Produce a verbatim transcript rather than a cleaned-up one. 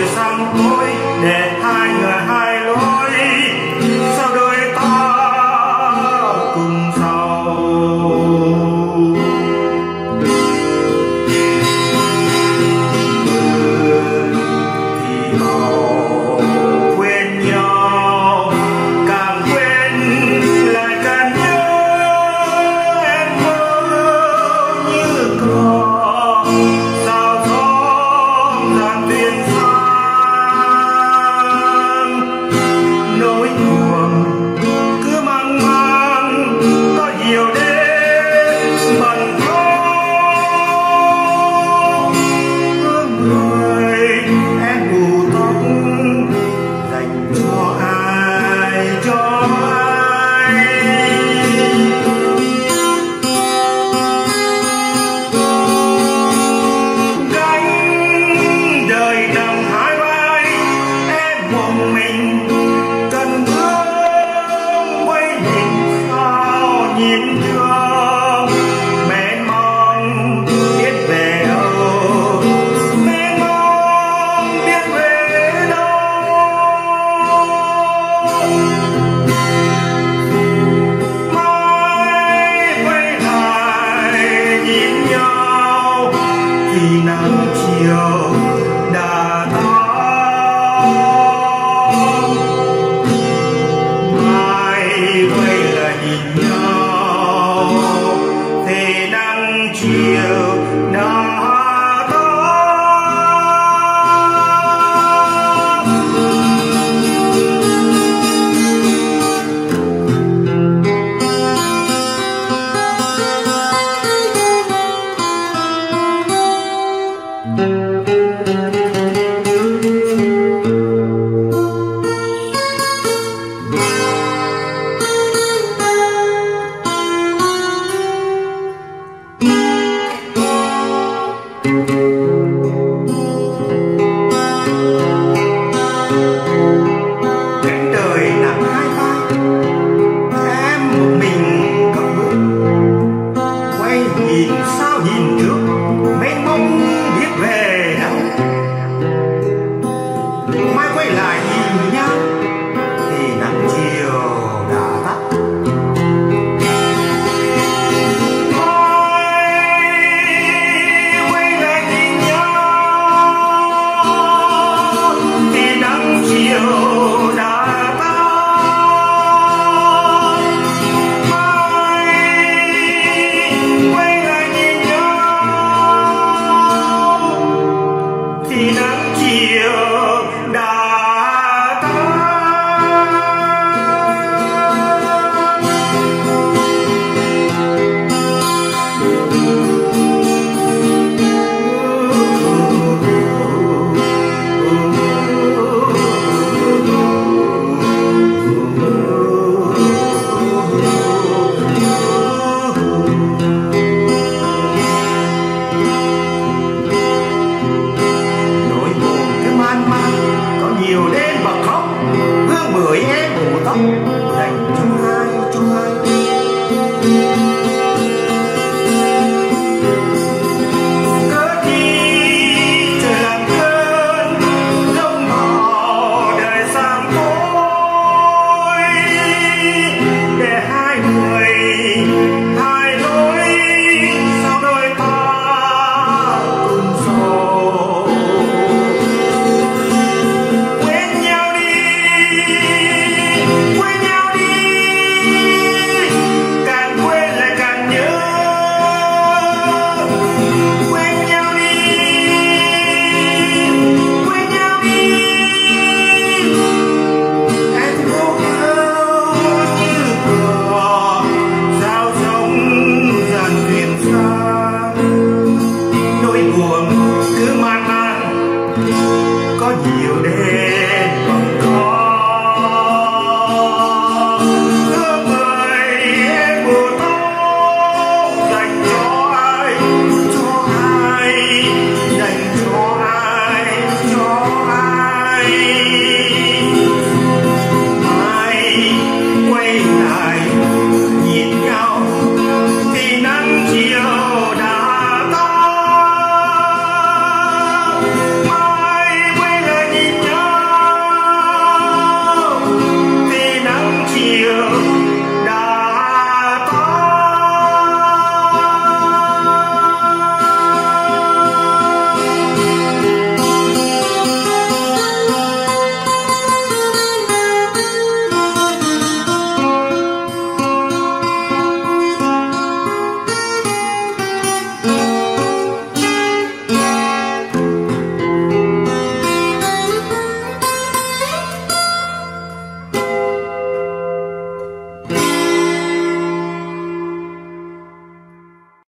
sang tôi để hai người hai lối, sao đôi ta cùng giàu. Thì họ quên nhau, càng quên lại càng nhớ em mơ như cỏ sao gió dàn tiền xa. Nỗi buồn cứ mang mang có nhiều đêm bận rộn, hương người em bù tóc dành cho ai cho ai. Gánh đời nằm hai vai em một mình, cần thương quay nhìn sao nhìn thương mẹ mong biết về đâu, mẹ mong biết về đâu. Mai quay lại nhìn nhau thì nắng chiều đã tàn. Mai quay lại nhìn nhau thì nắng chiều đã tàn. Cánh đời nặng hai vai em một mình cậu bước, quay nhìn sao nhìn trước mênh mông biết về đâu. Mai quay lại nhìn nhau thì nắng chiều đã tắt. Mai quay lại nhìn nhau thì nắng chiều đã tắt. Mai quay lại nhìn nhau thì nắng chiều đã nhiều đêm bật khóc, hương bưởi em bù tóc dành cho ai cho ai. Cớ chi trời làm cơn giông bão đời sang tối, để hai người hai lối, sao đôi ta cùng sầu. Quên nhau đi, quên nhau đi, càng quên lại càng nhớ. Quên nhau đi, quên nhau đi, em khô khao như cỏ sao sống dần thuyền xa. Nỗi buồn cứ man man có nhiều đêm